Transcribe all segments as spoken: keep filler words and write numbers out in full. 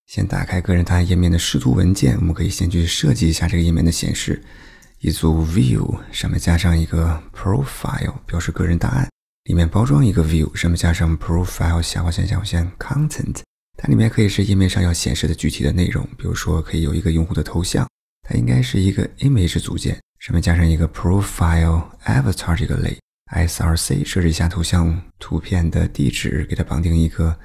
先打开个人档案页面的视图文件，我们可以先去设计一下这个页面的显示。一组 view 上面加上一个 profile 表示个人档案，里面包装一个 view 上面加上 profile 下划线下划线 content， 它里面可以是页面上要显示的具体的内容，比如说可以有一个用户的头像，它应该是一个 image 组件，上面加上一个 profile avatar 这个类 S R C 设置一下头像图片的地址，给它绑定一个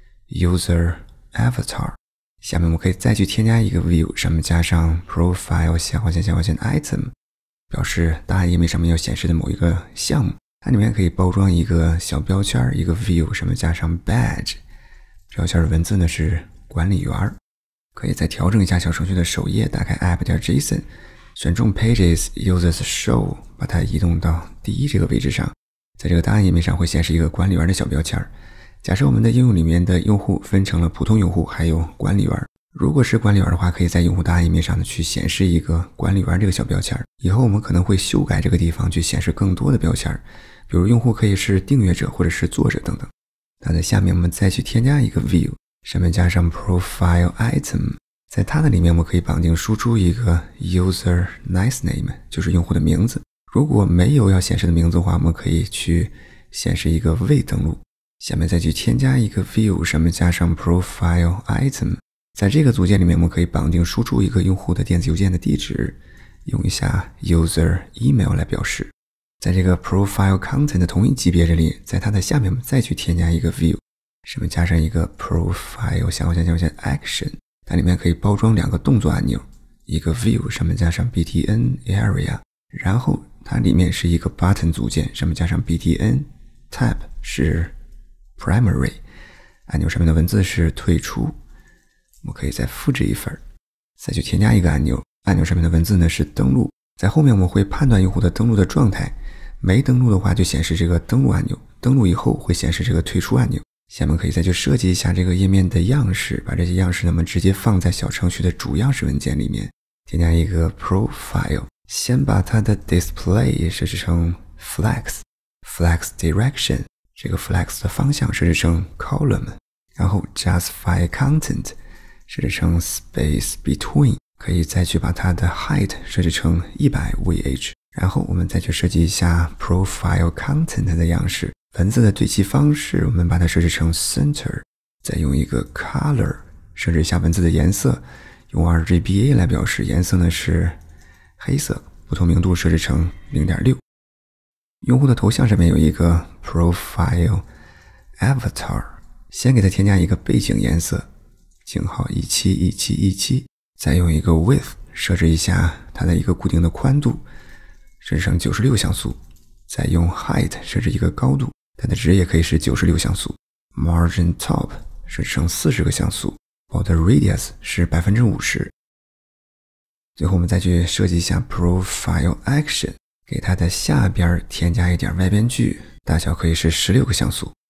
user avatar。下面我们可以再去添加一个 view 上面加上 profile 下划线下划线 item， 表示档案页面上面要显示的某一个项目，它里面可以包装一个小标签，一个 view 上面加上 badge， 标签的文字呢是管理员。可以再调整一下小程序的首页，打开 app.json， 选中 pages users show， 把它移动到第一这个位置上，在这个档案页面上会显示一个管理员的小标签。假设我们的应用里面的用户分成了普通用户还有管理员，如果是管理员的话，可以在用户档案页面上呢去显示一个管理员这个小标签。以后我们可能会修改这个地方去显示更多的标签，比如用户可以是订阅者或者是作者等等。那在下面我们再去添加一个 view， 上面加上 profile item， 在它的里面我们可以绑定输出一个 user nice name， 就是用户的名字。如果没有要显示的名字的话，我们可以去显示一个未登录。下面再去添加一个 view， 上面加上 profile item， 在这个组件里面我们可以绑定输出一个用户的电子邮件的地址，用一下 user email 来表示。在这个 profile content 的同一级别这里，在它的下面我们再去添加一个 view， 上面加上一个 profile 下划线下划线 action， 它里面可以包装两个动作按钮，一个 view 上面加上 btn area， 然后它里面是一个 button 组件，上面加上 btn tab 是primary， 按钮上面的文字是退出，我们可以再复制一份，再去添加一个按钮，按钮上面的文字呢是登录，在后面我们会判断用户的登录的状态，没登录的话就显示这个登录按钮，登录以后会显示这个退出按钮。下面可以再去设计一下这个页面的样式，把这些样式呢我们直接放在小程序的主样式文件里面，添加一个 profile， 先把它的 display 设置成 flex flex direction，这个 flex 的方向设置成 column， 然后 justify content 设置成 space between， 可以再去把它的 height 设置成 一百 V H， 然后我们再去设计一下 profile content 的样式，文字的对齐方式我们把它设置成 center， 再用一个 color 设置一下文字的颜色，用 R G B A 来表示，颜色呢是黑色，不透明度设置成 零点六。用户的头像上面有一个 profile avatar， 先给它添加一个背景颜色，井号一七一七一七，再用一个 width 设置一下它的一个固定的宽度，设置成九十六像素，再用 height 设置一个高度，它的值也可以是九十六像素， margin top 设置成四十个像素， border radius 是 百分之五十。 最后我们再去设计一下 profile action，给它的下边添加一点外边距，大小可以是十六个像素，